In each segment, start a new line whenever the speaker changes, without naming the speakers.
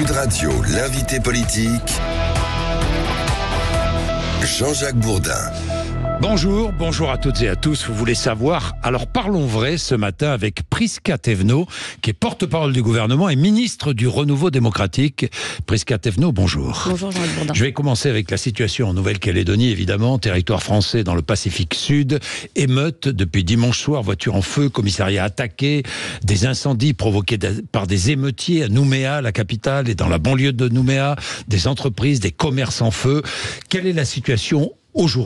Sud Radio, l'invité politique, Jean-Jacques Bourdin.
Bonjour à toutes et à tous. Vous voulez savoir? Alors parlons vrai ce matin avec Prisca Thévenot, qui est porte-parole du gouvernement et ministre du Renouveau démocratique. Prisca Thévenot, bonjour.
Bonjour Jean-Jacques Bourdin.
Je vais commencer avec la situation en Nouvelle-Calédonie, évidemment, territoire français dans le Pacifique Sud. Émeutes depuis dimanche soir, voitures en feu, commissariat attaqué, des incendies provoqués par des émeutiers à Nouméa, la capitale, et dans la banlieue de Nouméa, des entreprises, des commerces en feu. Quelle est la situation aujourd'hui ?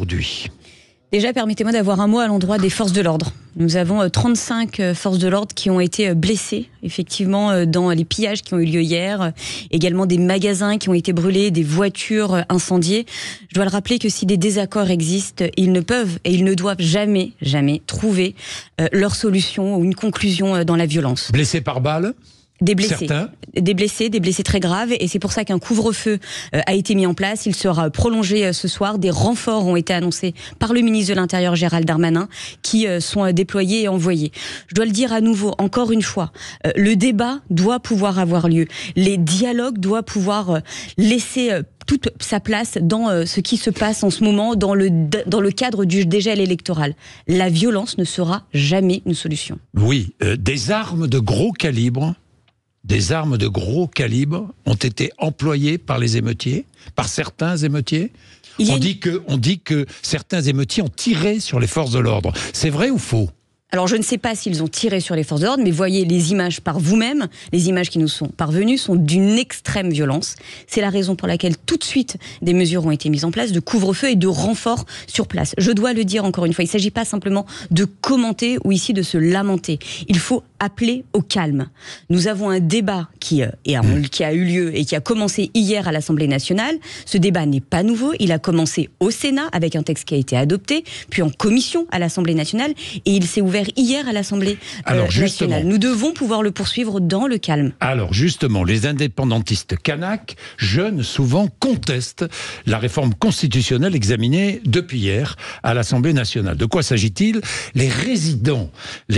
Déjà, permettez-moi d'avoir un mot à l'endroit des forces de l'ordre. Nous avons 35 forces de l'ordre qui ont été blessées, effectivement, dans les pillages qui ont eu lieu hier. Également des magasins qui ont été brûlés, des voitures incendiées. Je dois le rappeler que si des désaccords existent, ils ne peuvent et ils ne doivent jamais trouver leur solution ou une conclusion dans la violence.
Blessés par balle ?
Des blessés.
Certains.
Des blessés très graves, et c'est pour ça qu'un couvre-feu a été mis en place. Il sera prolongé ce soir. Des renforts ont été annoncés par le ministre de l'Intérieur Gérald Darmanin, qui sont déployés et envoyés. Je dois le dire à nouveau, encore une fois, le débat doit pouvoir avoir lieu. Les dialogues doivent pouvoir laisser toute sa place dans ce qui se passe en ce moment, dans le cadre du dégel électoral. La violence ne sera jamais une solution.
Oui, des armes de gros calibre. Des armes de gros calibre ont été employées par les émeutiers, par certains émeutiers. On dit que certains émeutiers ont tiré sur les forces de l'ordre. C'est vrai ou faux ?
Alors je ne sais pas s'ils ont tiré sur les forces de l'ordre, mais voyez les images par vous-même. Les images qui nous sont parvenues sont d'une extrême violence. C'est la raison pour laquelle tout de suite des mesures ont été mises en place, de couvre-feu et de renforts sur place. Je dois le dire encore une fois, il ne s'agit pas simplement de commenter ou ici de se lamenter. Il faut appeler au calme. Nous avons un débat qui a eu lieu et qui a commencé hier à l'Assemblée nationale. Ce débat n'est pas nouveau, il a commencé au Sénat avec un texte qui a été adopté, puis en commission à l'Assemblée nationale, et il s'est ouvert hier à l'Assemblée nationale. Nous devons pouvoir le poursuivre dans le calme.
Alors justement, les indépendantistes kanaks, jeunes souvent, contestent la réforme constitutionnelle examinée depuis hier à l'Assemblée nationale. De quoi s'agit-il ? Les résidents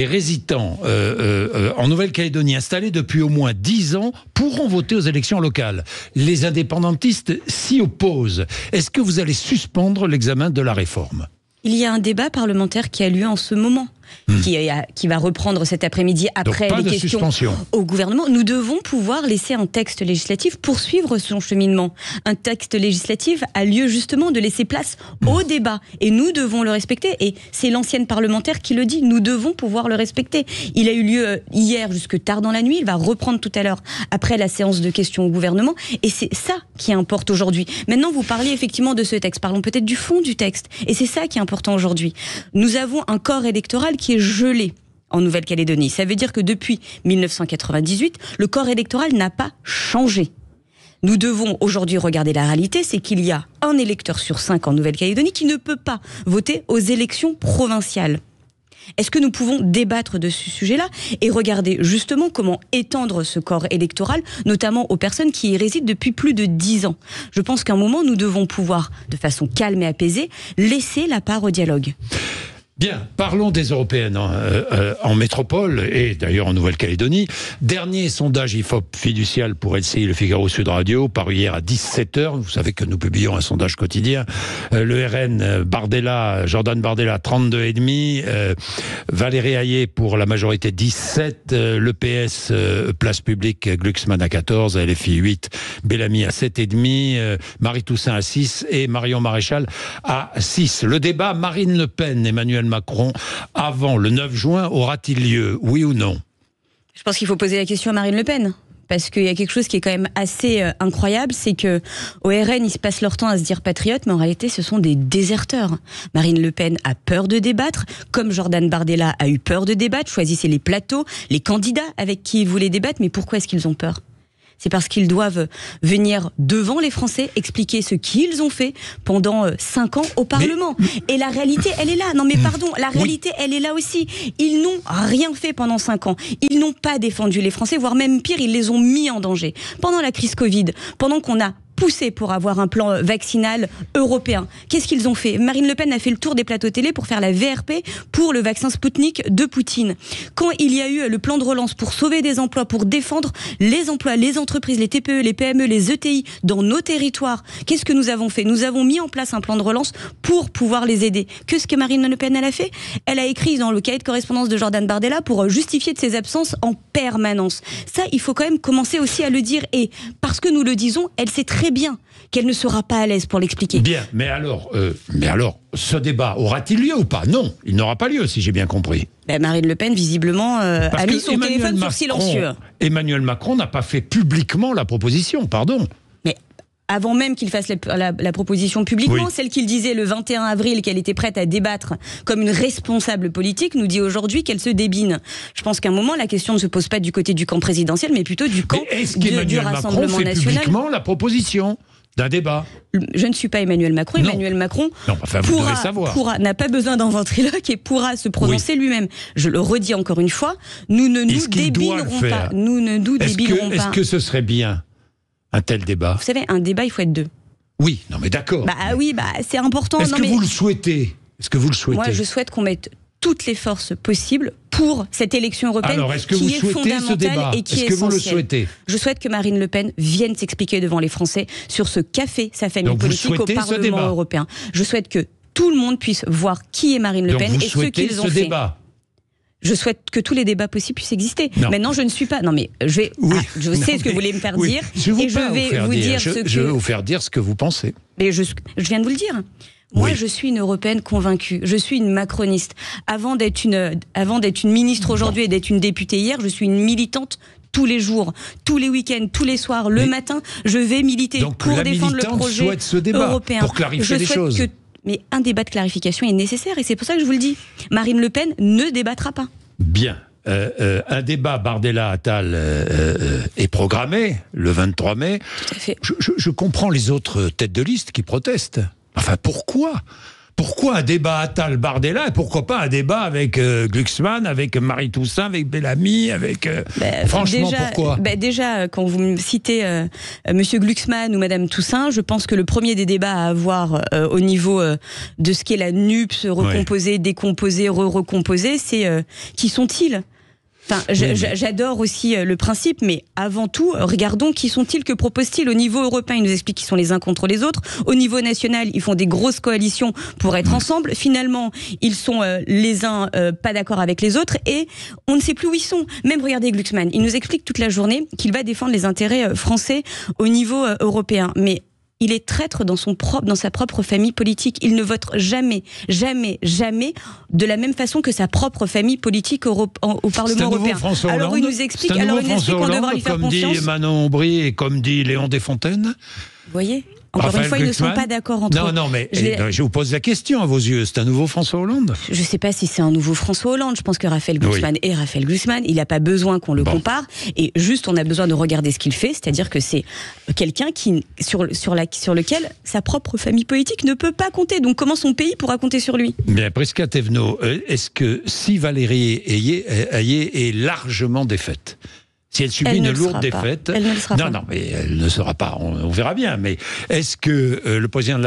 en Nouvelle-Calédonie installés depuis au moins 10 ans pourront voter aux élections locales. Les indépendantistes s'y opposent. Est-ce que vous allez suspendre l'examen de la réforme ?
Il y a un débat parlementaire qui a lieu en ce moment. Qui va reprendre cet après-midi après les questions au gouvernement. Nous devons pouvoir laisser un texte législatif poursuivre son cheminement. Un texte législatif a lieu justement de laisser place au débat, et nous devons le respecter, et c'est l'ancienne parlementaire qui le dit, nous devons pouvoir le respecter. Il a eu lieu hier jusque tard dans la nuit, il va reprendre tout à l'heure après la séance de questions au gouvernement, et c'est ça qui importe aujourd'hui. Maintenant, vous parlez effectivement de ce texte, parlons peut-être du fond du texte, et c'est ça qui est important aujourd'hui. Nous avons un corps électoral qui est gelé en Nouvelle-Calédonie. Ça veut dire que depuis 1998, le corps électoral n'a pas changé. Nous devons aujourd'hui regarder la réalité, c'est qu'il y a un électeur sur 5 en Nouvelle-Calédonie qui ne peut pas voter aux élections provinciales. Est-ce que nous pouvons débattre de ce sujet-là et regarder justement comment étendre ce corps électoral, notamment aux personnes qui y résident depuis plus de 10 ans ? Je pense qu'à un moment, nous devons pouvoir, de façon calme et apaisée, laisser la part au dialogue.
Bien, parlons des européennes en métropole et d'ailleurs en Nouvelle-Calédonie. Dernier sondage IFOP fiducial pour LCI Le Figaro Sud Radio, paru hier à 17h. Vous savez que nous publions un sondage quotidien. Le RN, Jordan Bardella, 32,5. Valérie Hayé pour la majorité, 17. Le PS, Place Publique, Glucksmann à 14. LFI 8. Bellamy à 7,5. Marie Toussaint à 6. Et Marion Maréchal à 6. Le débat Marine Le Pen, Emmanuel Macron, avant le 9 juin, aura-t-il lieu, oui ou non ?
Je pense qu'il faut poser la question à Marine Le Pen. Parce qu'il y a quelque chose qui est quand même assez incroyable, c'est que au RN, ils se passent leur temps à se dire patriotes, mais en réalité, ce sont des déserteurs. Marine Le Pen a peur de débattre, comme Jordan Bardella a eu peur de débattre. Choisissez les plateaux, les candidats avec qui ils voulaient débattre, mais pourquoi est-ce qu'ils ont peur ? C'est parce qu'ils doivent venir devant les Français expliquer ce qu'ils ont fait pendant 5 ans au Parlement. Et la réalité, elle est là. Non mais pardon, la réalité, elle est là aussi. Ils n'ont rien fait pendant 5 ans. Ils n'ont pas défendu les Français, voire même pire, ils les ont mis en danger. Pendant la crise Covid, pendant qu'on a poussé pour avoir un plan vaccinal européen. Qu'est-ce qu'ils ont fait? Marine Le Pen a fait le tour des plateaux télé pour faire la VRP pour le vaccin Sputnik de Poutine. Quand il y a eu le plan de relance pour sauver des emplois, pour défendre les emplois, les entreprises, les TPE, les PME, les ETI dans nos territoires, qu'est-ce que nous avons fait? Nous avons mis en place un plan de relance pour pouvoir les aider. Qu'est-ce que Marine Le Pen elle a fait? Elle a écrit dans le cahier de correspondance de Jordan Bardella pour justifier de ses absences en permanence. Ça, il faut quand même commencer aussi à le dire. Et parce que nous le disons, elle sait très bien qu'elle ne sera pas à l'aise pour l'expliquer.
Bien, mais alors, ce débat aura-t-il lieu ou pas? Non, il n'aura pas lieu, si j'ai bien compris.
Marine Le Pen, visiblement, a mis son téléphone sur silencieux.
Emmanuel Macron n'a pas fait publiquement la proposition, pardon.
Mais avant même qu'il fasse la proposition publiquement, oui. Celle qu'il disait le 21 avril qu'elle était prête à débattre comme une responsable politique, nous dit aujourd'hui qu'elle se débine. Je pense qu'à un moment, la question ne se pose pas du côté du camp présidentiel, mais plutôt du camp du Rassemblement national.
Fait publiquement la proposition d'un débat.
Je ne suis pas Emmanuel Macron.
Non.
Emmanuel Macron
n'a
pas besoin d'un ventriloque et pourra se prononcer lui-même. Je le redis encore une fois, nous ne nous débinerons pas. Nous ne nous débinerons pas.
Est-ce que ce serait bien un tel débat?
Vous savez, un débat, il faut être deux.
Oui, non mais d'accord.
C'est important.
Est-ce que vous le souhaitez?
Moi, je souhaite qu'on mette toutes les forces possibles pour cette élection européenne qui est fondamentale et qui est essentielle.
Est-ce que vous le souhaitez?
Je souhaite que Marine Le Pen vienne s'expliquer devant les Français sur ce qu'a fait sa famille politique au Parlement européen. Je souhaite que tout le monde puisse voir qui est Marine Le Pen et ce qu'ils ont fait. Je souhaite que tous les débats possibles puissent exister. Non. Maintenant, je ne suis pas. Non, mais je sais ce que vous voulez me faire dire, et je vais vous dire ce que.
Je vais vous faire dire ce que vous pensez.
Mais je viens de vous le dire. Moi, je suis une européenne convaincue. Je suis une macroniste. Avant d'être une ministre aujourd'hui et d'être une députée hier, je suis une militante tous les jours, tous les week-ends, tous les soirs, le matin. Je vais militer pour défendre le projet européen.
Pour clarifier les choses.
Mais un débat de clarification est nécessaire et c'est pour ça que je vous le dis. Marine Le Pen ne débattra pas.
Bien. Un débat Bardella-Attal est programmé le 23 mai.
Tout à fait.
Je comprends les autres têtes de liste qui protestent. Enfin, pourquoi un débat Attal-Bardella et pourquoi pas un débat avec Glucksmann, avec Marie Toussaint, avec Bellamy, avec... franchement, pourquoi?
Déjà, quand vous me citez Monsieur Glucksmann ou Madame Toussaint, je pense que le premier des débats à avoir au niveau de ce qu'est la NUPS, recomposée, décomposée, recomposée, c'est qui sont-ils? Enfin, j'adore aussi le principe, mais avant tout, regardons qui sont-ils, que proposent-ils au niveau européen. Ils nous expliquent qu'ils sont les uns contre les autres. Au niveau national, ils font des grosses coalitions pour être ensemble. Finalement, ils sont les uns pas d'accord avec les autres et on ne sait plus où ils sont. Même regardez Glucksmann, il nous explique toute la journée qu'il va défendre les intérêts français au niveau européen. Mais il est traître dans sa propre famille politique. Il ne vote jamais, jamais, jamais de la même façon que sa propre famille politique au Parlement européen. Alors il nous explique, qu'on devra lui faire confiance.
Comme dit Manon Aubry et comme dit Léon Desfontaines.
Vous voyez ? Encore une fois, ils ne sont pas d'accord entre eux.
Non, mais je vous pose la question à vos yeux. C'est un nouveau François Hollande?
Je ne sais pas si c'est un nouveau François Hollande. Je pense que Raphaël Glucksmann est Raphaël Glucksmann. Il n'a pas besoin qu'on le compare. Et juste, on a besoin de regarder ce qu'il fait. C'est-à-dire que c'est quelqu'un sur lequel sa propre famille politique ne peut pas compter. Donc comment son pays pourra compter sur lui?
Mais Prisca Thévenot, est-ce que si Valérie Ayé est largement défaite, si elle subit une lourde défaite...
Elle ne le sera pas.
Non, mais elle ne sera pas, on verra bien. Mais est-ce que le président de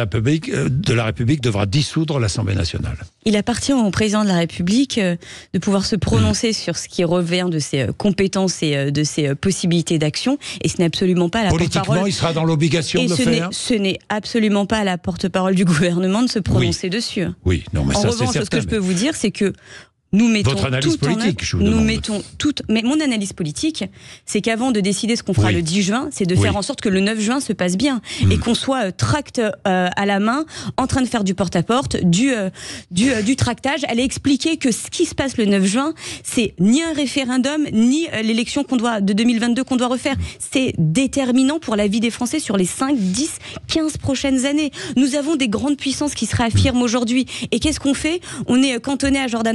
la République devra dissoudre l'Assemblée nationale?
Il appartient au président de la République de pouvoir se prononcer sur ce qui revient de ses compétences et de ses possibilités d'action. Et ce n'est absolument pas la porte-parole...
Politiquement, il sera dans l'obligation de le faire.
Ce n'est absolument pas la porte-parole du gouvernement de se prononcer dessus.
Oui, non, mais ça, c'est certain. En revanche,
ce que je peux vous dire, c'est que nous mettons
votre analyse politique, je vous demande.
Mais mon analyse politique, c'est qu'avant de décider ce qu'on fera le 10 juin, c'est de faire en sorte que le 9 juin se passe bien et qu'on soit tract à la main, en train de faire du porte-à-porte, du tractage. Elle a expliqué que ce qui se passe le 9 juin, c'est ni un référendum, ni l'élection de 2022 qu'on doit refaire. C'est déterminant pour la vie des Français sur les 5, 10, 15 prochaines années. Nous avons des grandes puissances qui se réaffirment aujourd'hui. Et qu'est-ce qu'on fait? On est cantonné à Jordan Bardella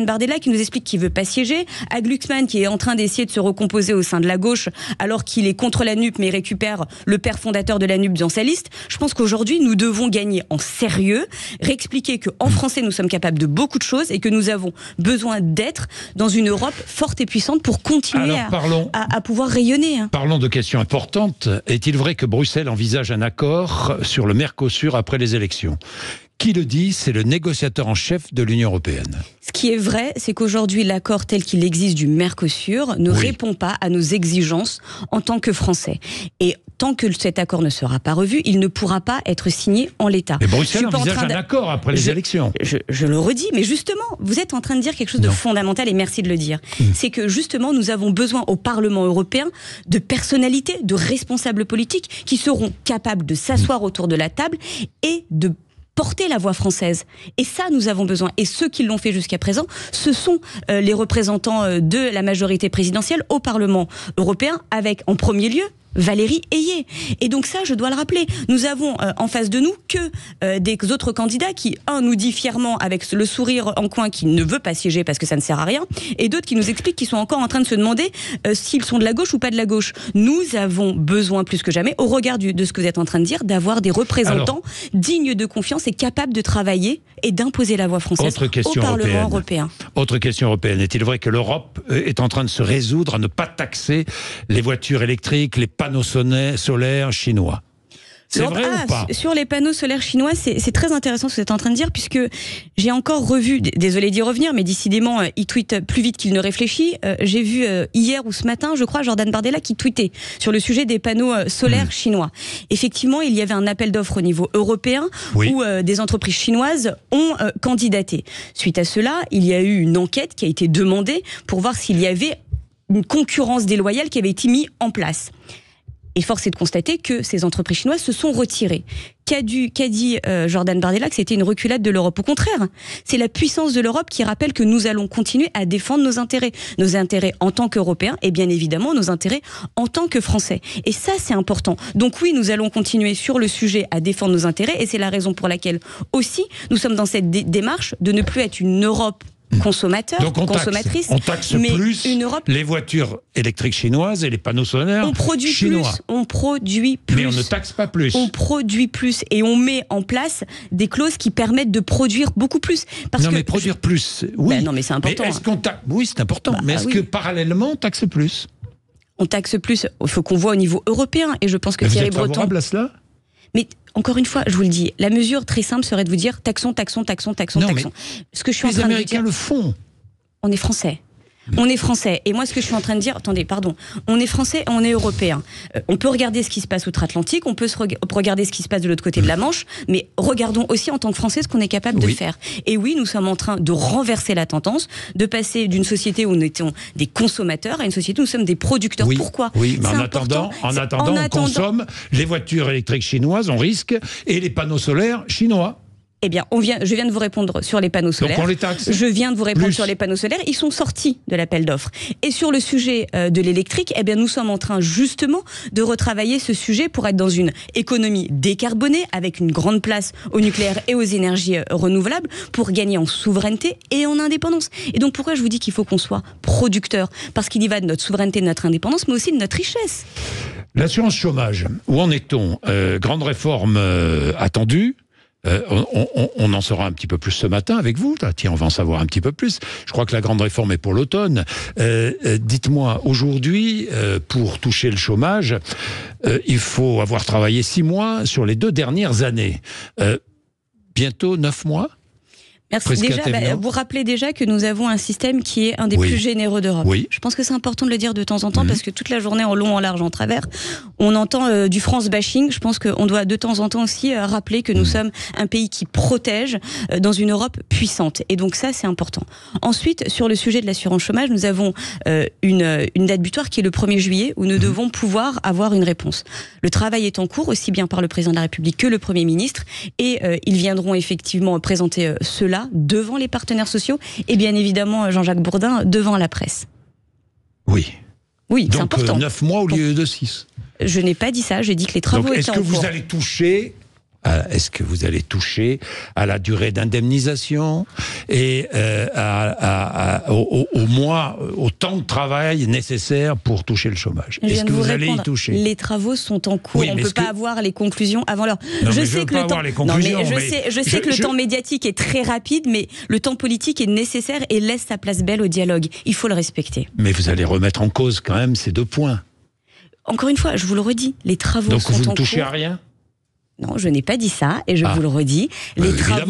qui nous explique qu'il veut pas siéger, à Glucksmann qui est en train d'essayer de se recomposer au sein de la gauche alors qu'il est contre la NUP mais récupère le père fondateur de la NUP dans sa liste. Je pense qu'aujourd'hui nous devons gagner en sérieux, réexpliquer qu'en français nous sommes capables de beaucoup de choses et que nous avons besoin d'être dans une Europe forte et puissante pour continuer à pouvoir rayonner.
Parlons de questions importantes. Est-il vrai que Bruxelles envisage un accord sur le Mercosur après les élections ? Qui le dit? C'est le négociateur en chef de l'Union européenne.
Ce qui est vrai, c'est qu'aujourd'hui, l'accord tel qu'il existe du Mercosur ne répond pas à nos exigences en tant que Français. Et tant que cet accord ne sera pas revu, il ne pourra pas être signé en l'état.
Mais Bruxelles envisage un accord après les élections.
Je le redis, mais justement, vous êtes en train de dire quelque chose de fondamental, et merci de le dire. C'est que justement, nous avons besoin au Parlement européen de personnalités, de responsables politiques qui seront capables de s'asseoir autour de la table et de porter la voix française. Et ça, nous avons besoin. Et ceux qui l'ont fait jusqu'à présent, ce sont les représentants de la majorité présidentielle au Parlement européen, avec en premier lieu Valérie Ayé. Et donc ça, je dois le rappeler, nous avons en face de nous que des autres candidats qui, un, nous dit fièrement avec le sourire en coin qu'il ne veut pas siéger parce que ça ne sert à rien, et d'autres qui nous expliquent qu'ils sont encore en train de se demander s'ils sont de la gauche ou pas de la gauche. Nous avons besoin plus que jamais, au regard de ce que vous êtes en train de dire, d'avoir des représentants dignes de confiance et capables de travailler et d'imposer la voix française au Parlement européen.
Autre question européenne. Est-il vrai que l'Europe est en train de se résoudre à ne pas taxer les voitures électriques, les panneaux solaires chinois? C'est vrai ou pas?
Sur les panneaux solaires chinois, c'est très intéressant ce que vous êtes en train de dire, puisque j'ai encore revu, désolé d'y revenir, mais décidément, il tweete plus vite qu'il ne réfléchit. J'ai vu hier ou ce matin, je crois, Jordan Bardella qui tweetait sur le sujet des panneaux solaires chinois. Effectivement, il y avait un appel d'offres au niveau européen où des entreprises chinoises ont candidaté. Suite à cela, il y a eu une enquête qui a été demandée pour voir s'il y avait une concurrence déloyale qui avait été mise en place. Et force est de constater que ces entreprises chinoises se sont retirées. Qu'a dit Jordan Bardella? Que c'était une reculade de l'Europe. Au contraire, c'est la puissance de l'Europe qui rappelle que nous allons continuer à défendre nos intérêts en tant qu'Européens et bien évidemment nos intérêts en tant que Français. Et ça, c'est important. Donc oui, nous allons continuer sur le sujet à défendre nos intérêts et c'est la raison pour laquelle aussi nous sommes dans cette démarche de ne plus être une Europe consommateur, consommatrice.
On taxe plus les voitures électriques chinoises et les panneaux solaires chinois.
On produit plus.
Mais on ne taxe pas plus.
On produit plus et on met en place des clauses qui permettent de produire beaucoup plus.
Mais produire plus, oui.
Non, mais c'est important.
Mais est-ce qu'on oui, c'est important. Mais est-ce que parallèlement, on taxe plus?
On taxe plus. Il faut qu'on voit au niveau européen. Et je pense que Thierry Breton...
Vous êtes favorable à cela?
Mais encore une fois, je vous le dis, la mesure très simple serait de vous dire taxons. Ce que je suis en train de dire, les
Américains le font.
On est français. On est français. Et moi, ce que je suis en train de dire... Attendez, pardon. On est français et on est européen. On peut regarder ce qui se passe outre-Atlantique, on peut regarder ce qui se passe de l'autre côté de la Manche, mais regardons aussi en tant que Français ce qu'on est capable de faire. Et oui, nous sommes en train de renverser la tendance, de passer d'une société où nous étions des consommateurs à une société où nous sommes des producteurs. Pourquoi?
Oui, mais en attendant, on consomme les voitures électriques chinoises, on risque, et les panneaux solaires chinois.
Eh bien, je viens de vous répondre sur les panneaux solaires.
Donc on les taxe.
Je viens de vous répondre sur les panneaux solaires. Ils sont sortis de l'appel d'offres. Et sur le sujet de l'électrique, eh bien, nous sommes en train justement de retravailler ce sujet pour être dans une économie décarbonée, avec une grande place au nucléaire et aux énergies renouvelables, pour gagner en souveraineté et en indépendance. Et donc, pourquoi je vous dis qu'il faut qu'on soit producteur? Parce qu'il y va de notre souveraineté, de notre indépendance, mais aussi de notre richesse.
L'assurance chômage, où en est-on? Grande réforme attendue. On en saura un petit peu plus ce matin avec vous. Tiens, on va en savoir un petit peu plus. Je crois que la grande réforme est pour l'automne. Dites-moi, aujourd'hui, pour toucher le chômage, il faut avoir travaillé 6 mois sur les 2 dernières années. Bientôt 9 mois?
Merci. Déjà, vous rappelez déjà que nous avons un système qui est un des plus généreux d'Europe. Oui. Je pense que c'est important de le dire de temps en temps parce que toute la journée, en long, en large, en travers, on entend du France bashing. Je pense qu'on doit de temps en temps aussi rappeler que nous sommes un pays qui protège dans une Europe puissante. Et donc ça, c'est important. Ensuite, sur le sujet de l'assurance chômage, nous avons une date butoir qui est le 1er juillet où nous devons pouvoir avoir une réponse. Le travail est en cours, aussi bien par le président de la République que le Premier ministre. Et ils viendront effectivement présenter cela devant les partenaires sociaux et bien évidemment Jean-Jacques Bourdin devant la presse.
Oui,
c'est important.
9 mois au lieu de 6.
Je n'ai pas dit ça, j'ai dit que les travaux étaient en cours.
Est-ce que vous allez toucher Est-ce que vous allez toucher à la durée d'indemnisation et au mois, au temps de travail nécessaire pour toucher le chômage? Est-ce que vous allez y toucher?
Les travaux sont en cours. On ne peut pas avoir les conclusions avant l'heure.
Je sais que
le temps médiatique est très rapide, mais le temps politique est nécessaire et laisse sa place belle au dialogue. Il faut le respecter.
Mais vous allez remettre en cause quand même ces 2 points.
Encore une fois, je vous le redis, les travaux sont en cours.
Donc vous ne touchez à rien?
Non, je n'ai pas dit ça, et je vous le redis. Les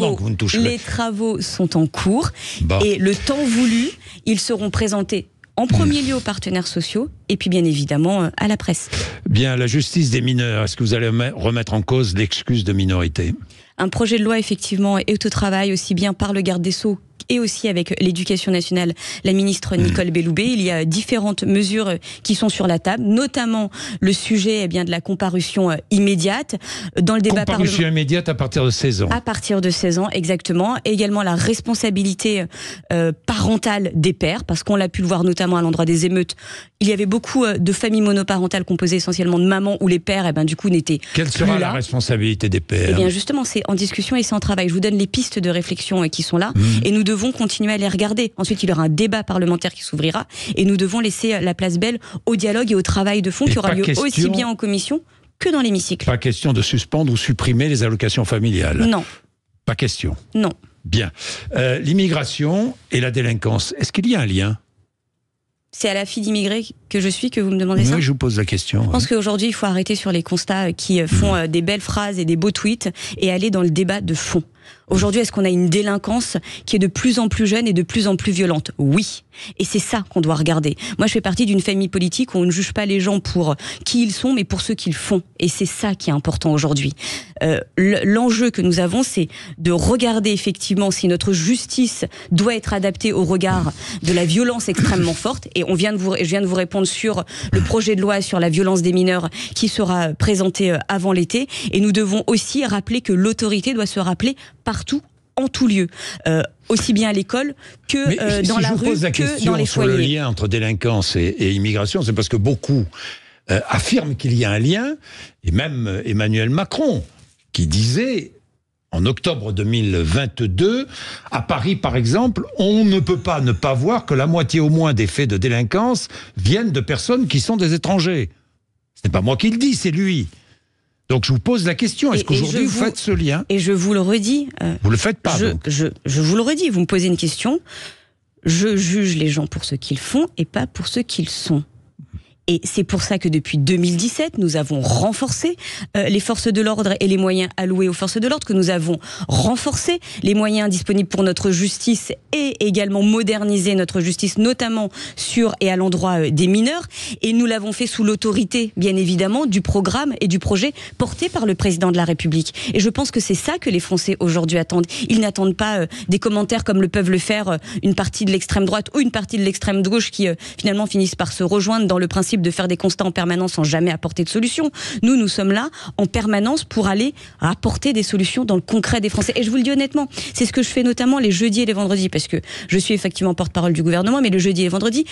travaux sont en cours, et le temps voulu, ils seront présentés en premier lieu aux partenaires sociaux, et puis bien évidemment à la presse.
Bien, la justice des mineurs, est-ce que vous allez remettre en cause l'excuse de minorité?
Un projet de loi, effectivement, est au travail, aussi bien par le garde des Sceaux et aussi avec l'Éducation nationale, la ministre Nicole Belloubet. Il y a différentes mesures qui sont sur la table, notamment le sujet de la comparution immédiate. Dans le débat
comparution immédiate à partir de 16 ans.
À partir de 16 ans, exactement. Et également la responsabilité parentale des pères, parce qu'on l'a pu le voir notamment à l'endroit des émeutes. Il y avait beaucoup de familles monoparentales composées essentiellement de mamans où les pères, du coup, n'étaient plus là.
Quelle sera la responsabilité des pères?
Eh bien, justement, c'est en discussion et c'est en travail. Je vous donne les pistes de réflexion qui sont là, et nous devons continuer à les regarder. Ensuite, il y aura un débat parlementaire qui s'ouvrira, et nous devons laisser la place belle au dialogue et au travail de fond qui aura lieu aussi bien en commission que dans l'hémicycle.
Pas question de suspendre ou supprimer les allocations familiales?
Non.
Pas question?
Non.
Bien. L'immigration et la délinquance, est-ce qu'il y a un lien?
C'est à la fille d'immigrés que je suis que vous me demandez ça?
Oui, je vous pose la question.
Je pense qu'aujourd'hui, il faut arrêter sur les constats qui font des belles phrases et des beaux tweets et aller dans le débat de fond. Aujourd'hui, est-ce qu'on a une délinquance qui est de plus en plus jeune et de plus en plus violente? Oui. Et c'est ça qu'on doit regarder. Moi, je fais partie d'une famille politique où on ne juge pas les gens pour qui ils sont, mais pour ce qu'ils font. Et c'est ça qui est important aujourd'hui. L'enjeu que nous avons, c'est de regarder effectivement si notre justice doit être adaptée au regard de la violence extrêmement forte. Et je viens de vous répondre sur le projet de loi sur la violence des mineurs qui sera présenté avant l'été. Et nous devons aussi rappeler que l'autorité doit se rappeler partout, en tout lieu, aussi bien à l'école que dans la rue, que dans les foyers.
Sur le lien entre délinquance et immigration, c'est parce que beaucoup affirment qu'il y a un lien, et même Emmanuel Macron, qui disait en octobre 2022, à Paris par exemple, on ne peut pas ne pas voir que la moitié au moins des faits de délinquance viennent de personnes qui sont des étrangers. Ce n'est pas moi qui le dis, c'est lui. Donc je vous pose la question, est-ce qu'aujourd'hui vous faites ce lien?
Et je vous le redis.
Vous le faites pas,
je vous le redis, vous me posez une question. Je juge les gens pour ce qu'ils font et pas pour ce qu'ils sont. Et c'est pour ça que depuis 2017, nous avons renforcé les forces de l'ordre et les moyens alloués aux forces de l'ordre, que nous avons renforcé les moyens disponibles pour notre justice et également modernisé notre justice, notamment sur et à l'endroit des mineurs. Et nous l'avons fait sous l'autorité, bien évidemment, du programme et du projet porté par le président de la République. Et je pense que c'est ça que les Français aujourd'hui attendent. Ils n'attendent pas des commentaires comme le peuvent le faire une partie de l'extrême droite ou une partie de l'extrême gauche qui finalement finissent par se rejoindre dans le principe de faire des constats en permanence sans jamais apporter de solution. Nous sommes là en permanence pour aller apporter des solutions dans le concret des Français. Et je vous le dis honnêtement, c'est ce que je fais notamment les jeudis et les vendredis, parce que je suis effectivement porte-parole du gouvernement, mais le jeudi et le vendredi,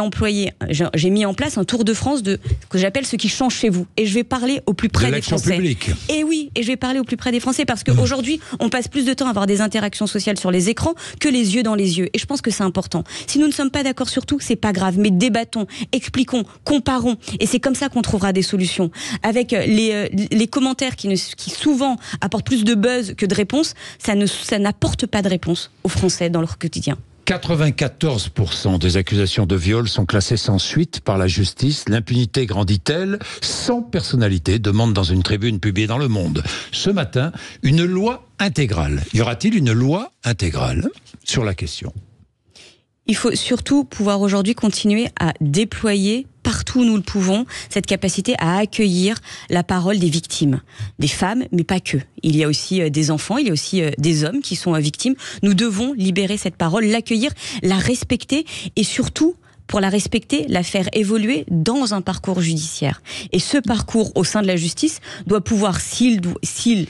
j'ai mis en place un tour de France de ce que j'appelle ce qui change chez vous. Et je vais parler au plus près des Français.
Publique.
Et oui, et je vais parler au plus près des Français, parce qu'aujourd'hui, on passe plus de temps à avoir des interactions sociales sur les écrans que les yeux dans les yeux. Et je pense que c'est important. Si nous ne sommes pas d'accord sur tout, c'est pas grave, mais débattons, expliquons, comparons, et c'est comme ça qu'on trouvera des solutions. Avec les commentaires qui souvent apportent plus de buzz que de réponses, ça n'apporte pas de réponse aux Français dans leur quotidien.
94% des accusations de viol sont classées sans suite par la justice. L'impunité grandit-elle? Sans personnalité, demande dans une tribune publiée dans Le Monde. Ce matin, une loi intégrale. Y aura-t-il une loi intégrale sur la question?
Il faut surtout pouvoir aujourd'hui continuer à déployer partout où nous le pouvons, cette capacité à accueillir la parole des victimes, des femmes, mais pas que. Il y a aussi des enfants, il y a aussi des hommes qui sont victimes. Nous devons libérer cette parole, l'accueillir, la respecter et surtout, pour la respecter, la faire évoluer dans un parcours judiciaire. Et ce parcours au sein de la justice doit pouvoir, si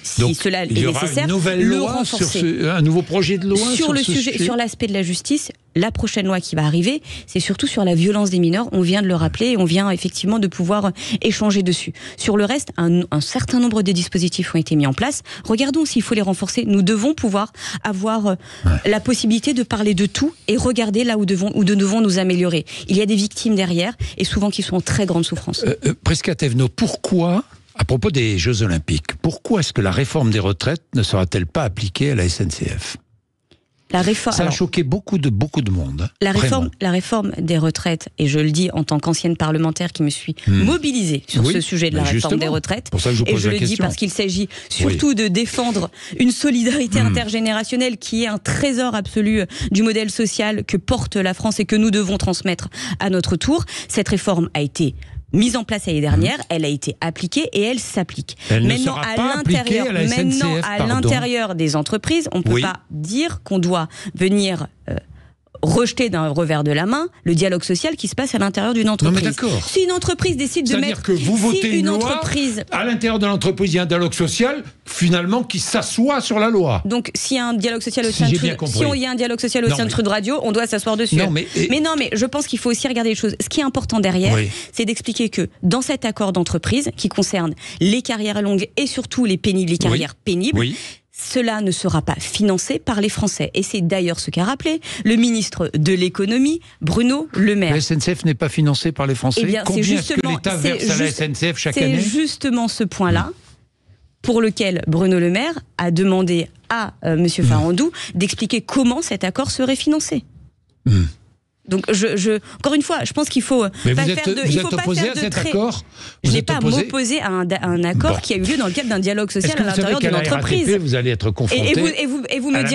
cela est nécessaire,
une nouvelle loi
le renforcer.
un nouveau projet de loi
sur le sujet, sur l'aspect de la justice. la prochaine loi qui va arriver, c'est surtout sur la violence des mineurs. On vient de le rappeler et on vient effectivement de pouvoir échanger dessus. Sur le reste, un certain nombre de dispositifs ont été mis en place. Regardons s'il faut les renforcer. Nous devons pouvoir avoir la possibilité de parler de tout et regarder là où nous devons nous améliorer. Il y a des victimes derrière et souvent qui sont en très grande souffrance.
Prisca Thévenot, pourquoi, à propos des Jeux Olympiques, pourquoi est-ce que la réforme des retraites ne sera-t-elle pas appliquée à la SNCF ? Ça a choqué beaucoup de monde.
La réforme des retraites, et je le dis en tant qu'ancienne parlementaire qui me suis mobilisée sur ce sujet de la réforme des retraites,
pour ça que je
et je le dis parce qu'il s'agit surtout de défendre une solidarité intergénérationnelle qui est un trésor absolu du modèle social que porte la France et que nous devons transmettre à notre tour. Cette réforme a été mise en place l'année dernière, elle a été appliquée et elle s'applique.
Maintenant, à
l'intérieur des entreprises, on ne peut pas dire qu'on doit venir rejeter d'un revers de la main le dialogue social qui se passe à l'intérieur d'une entreprise.
Non mais d'accord.
Si une entreprise décide de mettre...
C'est-à-dire que vous votez une loi, à l'intérieur de l'entreprise, il y a un dialogue social, finalement, qui s'assoit sur la loi.
Donc, s'il y a un dialogue social au sein de Sud Radio, on doit s'asseoir dessus. Mais je pense qu'il faut aussi regarder les choses. Ce qui est important derrière, c'est d'expliquer que dans cet accord d'entreprise, qui concerne les carrières longues et surtout les carrières pénibles, cela ne sera pas financé par les Français. Et c'est d'ailleurs ce qu'a rappelé le ministre de l'économie, Bruno Le Maire.
La SNCF n'est pas financée par les Français. Combien est-ce que l'État verse à la SNCF chaque année ?
C'est justement ce point-là pour lequel Bruno Le Maire a demandé à M. Farandou d'expliquer comment cet accord serait financé. Donc, encore une fois, je pense qu'il faut
vous êtes opposé à cet accord ?
Je n'ai pas à m'opposer à un accord qui a eu lieu dans le cadre d'un dialogue social à l'intérieur d'une entreprise.
Vous allez être confronté
et vous me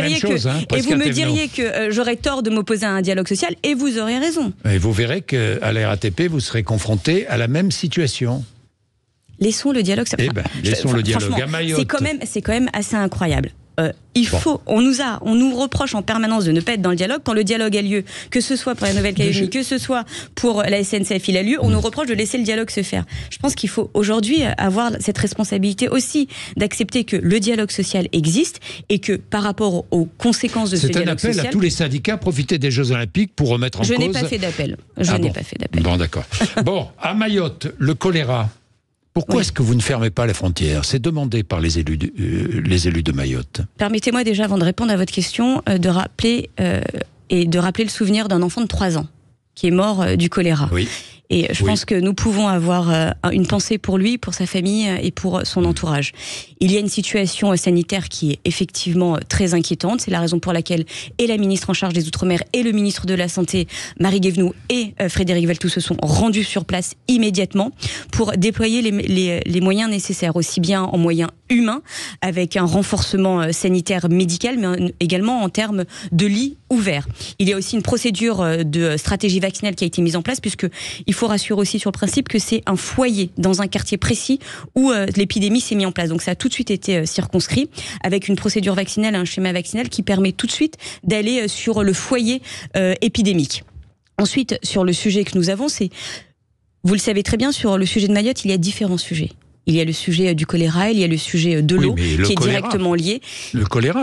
diriez que j'aurais tort de m'opposer à un dialogue social, et vous aurez raison.
Et vous verrez qu'à la RATP, vous serez confronté à la même situation.
Laissons le dialogue.
Laissons le dialogue. À Mayotte.
C'est quand même assez incroyable. On nous reproche en permanence de ne pas être dans le dialogue. Quand le dialogue a lieu, que ce soit pour la Nouvelle-Calédonie, que ce soit pour la SNCF, il a lieu, on nous reproche de laisser le dialogue se faire. Je pense qu'il faut aujourd'hui avoir cette responsabilité aussi d'accepter que le dialogue social existe et que par rapport aux conséquences de ce dialogue social...
C'est un appel à tous les syndicats à profiter des Jeux Olympiques pour remettre en cause...
Je n'ai pas fait d'appel.
Bon, d'accord. Bon, à Mayotte, le choléra... Pourquoi est-ce que vous ne fermez pas les frontières ? C'est demandé par les élus de Mayotte.
Permettez-moi déjà, avant de répondre à votre question, de rappeler le souvenir d'un enfant de 3 ans qui est mort du choléra. Et je pense que nous pouvons avoir une pensée pour lui, pour sa famille et pour son entourage. Il y a une situation sanitaire qui est effectivement très inquiétante. C'est la raison pour laquelle et la ministre en charge des Outre-mer et le ministre de la Santé, Marie Guévenoux, et Frédéric Valletoux se sont rendus sur place immédiatement pour déployer les moyens nécessaires, aussi bien en moyens humains, avec un renforcement sanitaire médical, mais également en termes de lits ouverts. Il y a aussi une procédure de stratégie vaccinale qui a été mise en place, puisque il faut rassurer aussi sur le principe que c'est un foyer dans un quartier précis où l'épidémie s'est mise en place. Donc ça a tout de suite été circonscrit avec une procédure vaccinale, un schéma vaccinal qui permet tout de suite d'aller sur le foyer épidémique. Ensuite, sur le sujet que nous avons, vous le savez très bien, sur le sujet de Mayotte, il y a différents sujets. Il y a le sujet du choléra, il y a le sujet de l'eau, qui est directement lié.
Le choléra.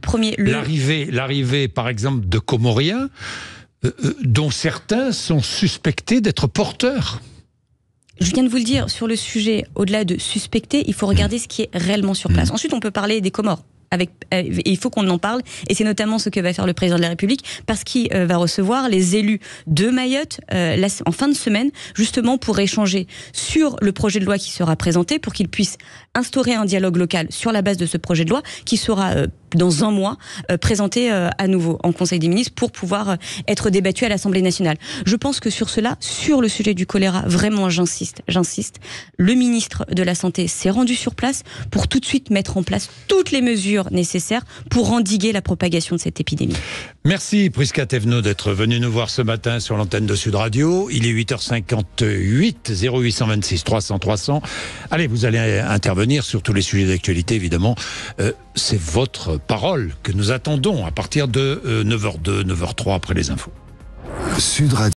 L'arrivée, par exemple, de Comoriens, dont certains sont suspectés d'être porteurs.
Je viens de vous le dire, sur le sujet, au-delà de suspecter, il faut regarder ce qui est réellement sur place. Ensuite, on peut parler des Comores. Il faut qu'on en parle, et c'est notamment ce que va faire le président de la République, parce qu'il va recevoir les élus de Mayotte en fin de semaine, justement pour échanger sur le projet de loi qui sera présenté, pour qu'il puisse instaurer un dialogue local sur la base de ce projet de loi, qui sera dans un mois présenté à nouveau en Conseil des ministres pour pouvoir être débattu à l'Assemblée nationale. Je pense que sur le sujet du choléra, vraiment j'insiste, le ministre de la Santé s'est rendu sur place pour tout de suite mettre en place toutes les mesures nécessaires pour endiguer la propagation de cette épidémie.
Merci Prisca Thévenot d'être venue nous voir ce matin sur l'antenne de Sud Radio. Il est 8h58, 0826 300 300. Allez, vous allez intervenir sur tous les sujets d'actualité, évidemment. C'est votre parole que nous attendons à partir de 9h02, 9h03 après les infos.
Sud Radio.